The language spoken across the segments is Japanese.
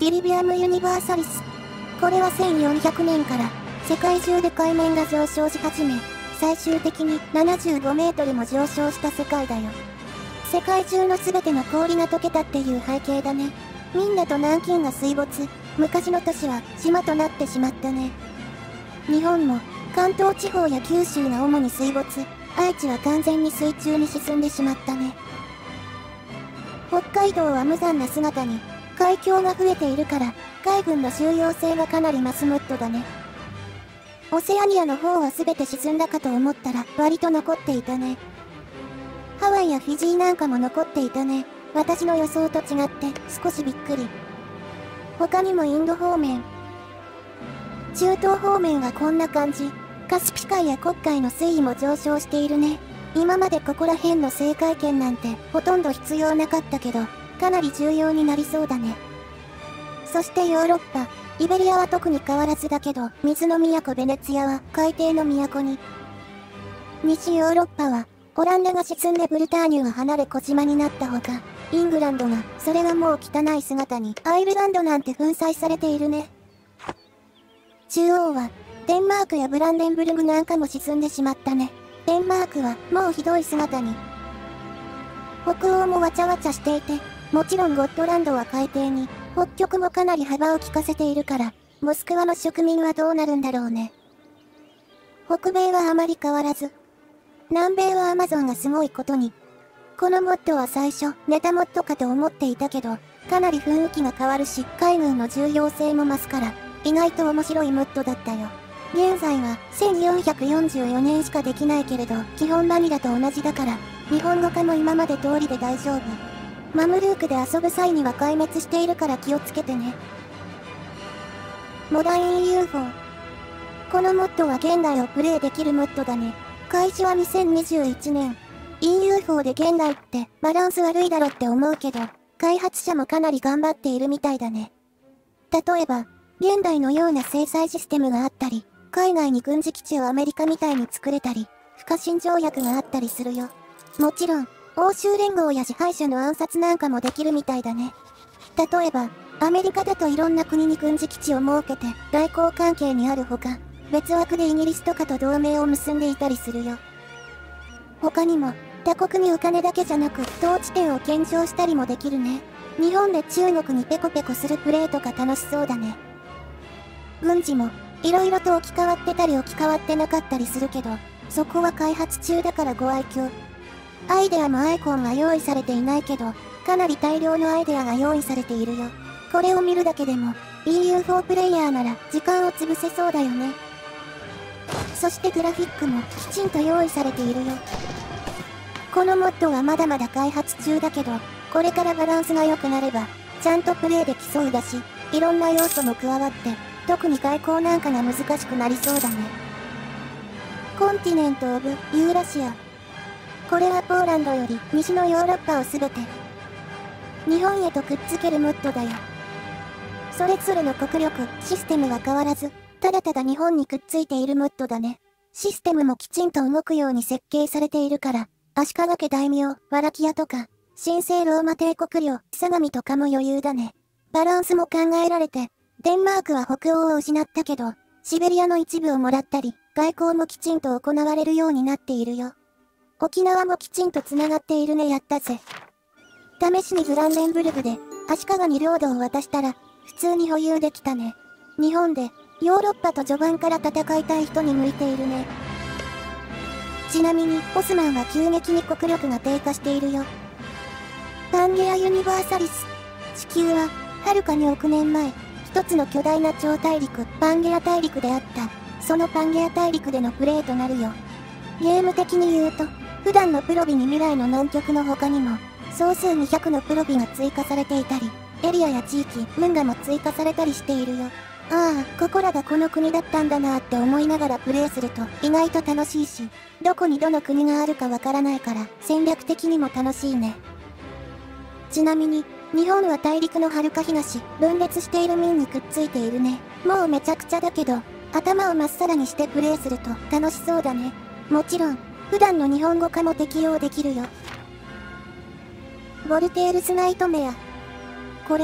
ビリビアム・ユニバーサリス。これは1400年から世界中で海面が上昇し始め、最終的に75メートルも上昇した世界だよ。世界中の全ての氷が溶けたっていう背景だね。ミンナと南京が水没、昔の都市は島となってしまったね。日本も関東地方や九州が主に水没、愛知は完全に水中に沈んでしまったね。北海道は無残な姿に、海峡が増えているから、海軍の収容性がかなり増すムッドだね。オセアニアの方は全て沈んだかと思ったら割と残っていたね。ハワイやフィジーなんかも残っていたね。私の予想と違って少しびっくり。他にもインド方面、中東方面はこんな感じ。カスピ海や黒海の水位も上昇しているね。今までここら辺の制海権なんてほとんど必要なかったけど、かなり重要になりそうだね。そしてヨーロッパ、イベリアは特に変わらずだけど、水の都ベネツィアは海底の都に。西ヨーロッパは、オランダが沈んでブルターニュは離れ小島になったほか、イングランドが、それがもう汚い姿に、アイルランドなんて粉砕されているね。中央は、デンマークやブランデンブルグなんかも沈んでしまったね。デンマークは、もうひどい姿に。北欧もわちゃわちゃしていて、もちろんゴットランドは海底に、北極もかなり幅を利かせているから、モスクワの植民はどうなるんだろうね。北米はあまり変わらず。南米はアマゾンがすごいことに。このモッドは最初、ネタモッドかと思っていたけど、かなり雰囲気が変わるし、海軍の重要性も増すから、意外と面白いモッドだったよ。現在は、1444年しかできないけれど、基本バニラと同じだから、日本語化も今まで通りで大丈夫。マムルークで遊ぶ際には壊滅しているから気をつけてね。モダン EUFO。このモッドは現代をプレイできるモッドだね。開始は2021年。EUFO で現代ってバランス悪いだろって思うけど、開発者もかなり頑張っているみたいだね。例えば、現代のような制裁システムがあったり、海外に軍事基地をアメリカみたいに作れたり、不可侵条約があったりするよ。もちろん、欧州連合や支配者の暗殺なんかもできるみたいだね。例えば、アメリカだといろんな国に軍事基地を設けて外交関係にあるほか、別枠でイギリスとかと同盟を結んでいたりするよ。他にも、他国にお金だけじゃなく統治権を献上したりもできるね。日本で中国にペコペコするプレイとか楽しそうだね。軍事も、いろいろと置き換わってたり置き換わってなかったりするけど、そこは開発中だからご愛嬌。アイデアもアイコンが用意されていないけど、かなり大量のアイデアが用意されているよ。これを見るだけでも、EUFO プレイヤーなら時間を潰せそうだよね。そしてグラフィックもきちんと用意されているよ。このモッドはまだまだ開発中だけど、これからバランスが良くなれば、ちゃんとプレイできそうだし、いろんな要素も加わって、特に外交なんかが難しくなりそうだね。コンティネント・オブ・ユーラシア。これはポーランドより西のヨーロッパをすべて日本へとくっつけるモッドだよ。それぞれの国力、システムは変わらず、ただただ日本にくっついているモッドだね。システムもきちんと動くように設計されているから、足利家大名、ワラキアとか、神聖ローマ帝国領、相模とかも余裕だね。バランスも考えられて、デンマークは北欧を失ったけど、シベリアの一部をもらったり、外交もきちんと行われるようになっているよ。沖縄もきちんと繋がっているね。やったぜ。試しにブランデンブルグで、足利に領土を渡したら、普通に保有できたね。日本で、ヨーロッパと序盤から戦いたい人に向いているね。ちなみに、オスマンは急激に国力が低下しているよ。パンゲアユニバーサリス。地球は、はるかに億年前、一つの巨大な超大陸、パンゲア大陸であった。そのパンゲア大陸でのプレイとなるよ。ゲーム的に言うと、普段のプロビに未来の南極の他にも、総数200のプロビが追加されていたり、エリアや地域、運河も追加されたりしているよ。ああ、ここらがこの国だったんだなーって思いながらプレイすると意外と楽しいし、どこにどの国があるかわからないから戦略的にも楽しいね。ちなみに、日本は大陸の遥か東、分裂している民にくっついているね。もうめちゃくちゃだけど、頭をまっさらにしてプレイすると楽しそうだね。もちろん、普段の日本語化も適用できるよ。ボルテールスナイトメア。これは、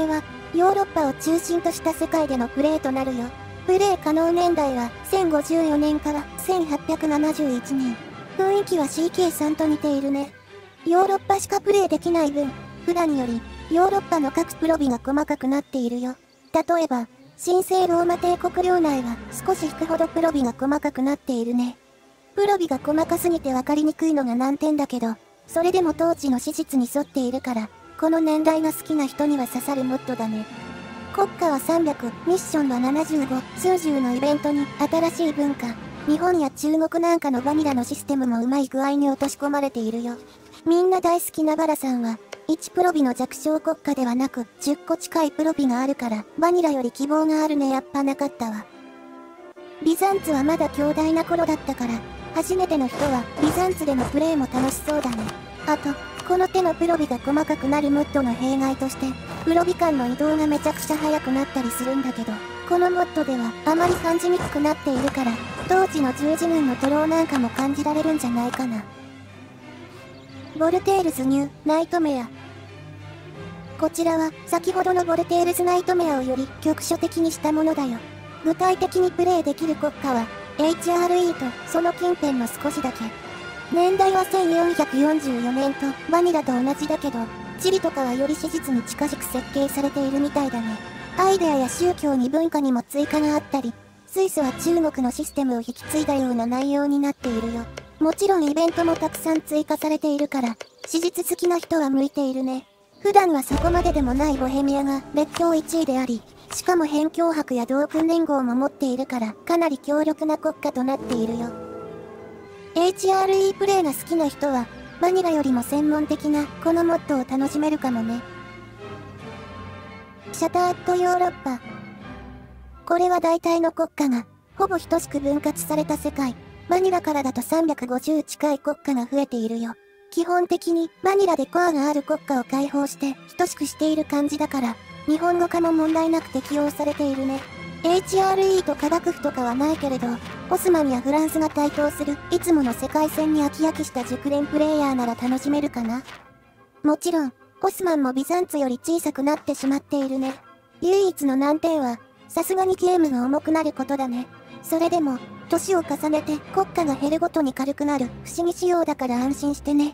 ヨーロッパを中心とした世界でのプレイとなるよ。プレイ可能年代は1054年から1871年。雰囲気は CK3 と似ているね。ヨーロッパしかプレイできない分、普段よりヨーロッパの各プロビが細かくなっているよ。例えば、神聖ローマ帝国領内は少し引くほどプロビが細かくなっているね。プロビが細かすぎて分かりにくいのが難点だけど、それでも当時の史実に沿っているから、この年代が好きな人には刺さるモッドだね。国家は300、ミッションは75、数十のイベントに新しい文化、日本や中国なんかのバニラのシステムもうまい具合に落とし込まれているよ。みんな大好きなバラさんは、1プロビの弱小国家ではなく10個近いプロビがあるから、バニラより希望があるね。やっぱなかったわ。ビザンツはまだ強大な頃だったから、初めての人はビザンツでのプレイも楽しそうだね。あと、この手のプロビが細かくなるモッドの弊害として、プロビ間の移動がめちゃくちゃ速くなったりするんだけど、このモッドではあまり感じにくくなっているから、当時の十字軍のトローなんかも感じられるんじゃないかな。ボルテールズニューナイトメア。こちらは先ほどのボルテールズナイトメアをより局所的にしたものだよ。具体的にプレイできる国家は HRE とその近辺の少しだけ。年代は1444年とバニラと同じだけど、チリとかはより史実に近しく設計されているみたいだね。アイデアや宗教に文化にも追加があったり、スイスは中国のシステムを引き継いだような内容になっているよ。もちろんイベントもたくさん追加されているから、史実好きな人は向いているね。普段はそこまででもないボヘミアが列強1位であり、しかも辺境泊や同訓連合も持っているから、かなり強力な国家となっているよ。HRE プレイが好きな人は、バニラよりも専門的なこのモッドを楽しめるかもね。シャターットヨーロッパ。これは大体の国家が、ほぼ等しく分割された世界。バニラからだと350近い国家が増えているよ。基本的にバニラでコアがある国家を解放して等しくしている感じだから、日本語化も問題なく適用されているね。HRE と科学府とかはないけれど、オスマンやフランスが台頭するいつもの世界線に飽き飽きした熟練プレイヤーなら楽しめるかな。もちろん、オスマンもビザンツより小さくなってしまっているね。唯一の難点は、さすがにゲームが重くなることだね。それでも、年を重ねて国家が減るごとに軽くなる不思議仕様だから安心してね。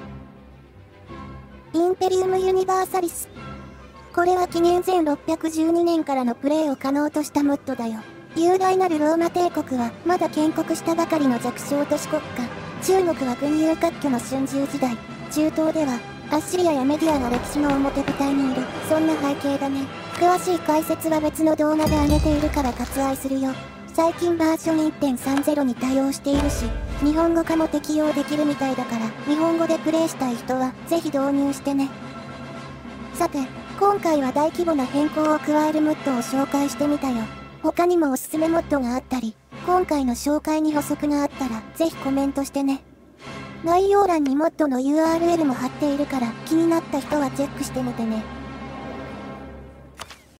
インペリウムユニバーサリス。これは紀元前612年からのプレイを可能としたモッドだよ。雄大なるローマ帝国はまだ建国したばかりの弱小都市国家。中国は群雄割拠の春秋時代。中東ではアッシリアやメディアが歴史の表舞台にいる。そんな背景だね。詳しい解説は別の動画で上げているから割愛するよ。最近バージョン 1.30 に対応しているし、日本語化も適用できるみたいだから、日本語でプレイしたい人はぜひ導入してね。さて、今回は大規模な変更を加えるモッドを紹介してみたよ。他にもおすすめモッドがあったり、今回の紹介に補足があったら、ぜひコメントしてね。概要欄にモッドの URL も貼っているから、気になった人はチェックしてみてね。